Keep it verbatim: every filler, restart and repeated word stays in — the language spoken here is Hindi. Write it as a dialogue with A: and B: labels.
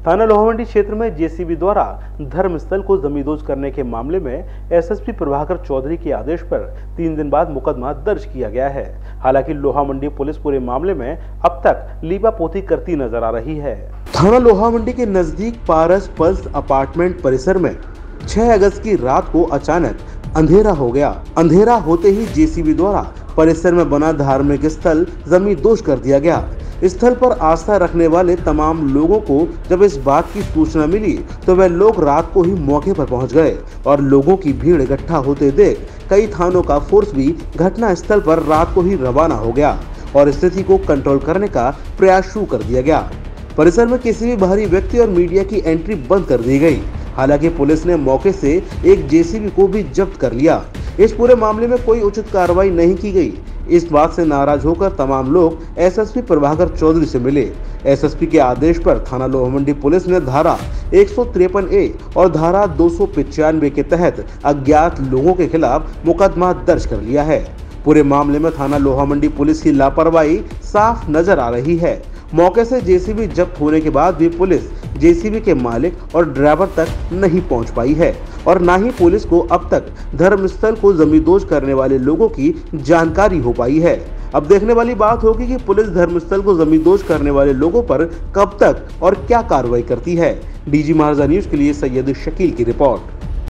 A: थाना लोहामंडी क्षेत्र में जेसीबी द्वारा धर्मस्थल को जमींदोज करने के मामले में एसएसपी प्रभाकर चौधरी के आदेश पर तीन दिन बाद मुकदमा दर्ज किया गया है। हालांकि लोहामंडी पुलिस पूरे मामले में अब तक लीपापोती करती नजर आ रही है। थाना लोहामंडी के नजदीक पारस पल्स अपार्टमेंट परिसर में छह अगस्त की रात को अचानक अंधेरा हो गया। अंधेरा होते ही जेसीबी द्वारा परिसर में बना धार्मिक स्थल जमींदोज कर दिया गया। स्थल पर आस्था रखने वाले तमाम लोगों को जब इस बात की सूचना मिली तो वे लोग रात को ही मौके पर पहुंच गए और लोगों की भीड़ इकट्ठा होते देख कई थानों का फोर्स भी घटना स्थल पर रात को ही रवाना हो गया और स्थिति को कंट्रोल करने का प्रयास शुरू कर दिया गया। परिसर में किसी भी बाहरी व्यक्ति और मीडिया की एंट्री बंद कर दी गई। हालांकि पुलिस ने मौके से एक जेसीबी को भी जब्त कर लिया। इस पूरे मामले में कोई उचित कार्रवाई नहीं की गई। इस बात से नाराज होकर तमाम लोग एसएसपी प्रभाकर चौधरी से मिले। एसएसपी के आदेश पर थाना लोहामंडी पुलिस ने धारा एक सौ तिरपन ए और धारा दो सौ पचानवे के तहत अज्ञात लोगों के खिलाफ मुकदमा दर्ज कर लिया है। पूरे मामले में थाना लोहामंडी पुलिस की लापरवाही साफ नजर आ रही है। मौके से जेसीबी जब्त होने के बाद भी पुलिस जेसीबी के मालिक और ड्राइवर तक नहीं पहुंच पाई है और न ही पुलिस को अब तक धर्मस्थल को जमींदोज करने वाले लोगों की जानकारी हो पाई है। अब देखने वाली बात होगी कि पुलिस धर्मस्थल को जमींदोज करने वाले लोगों पर कब तक और क्या कार्रवाई करती है। डीजी महाराजा न्यूज के लिए सैयद शकील की रिपोर्ट।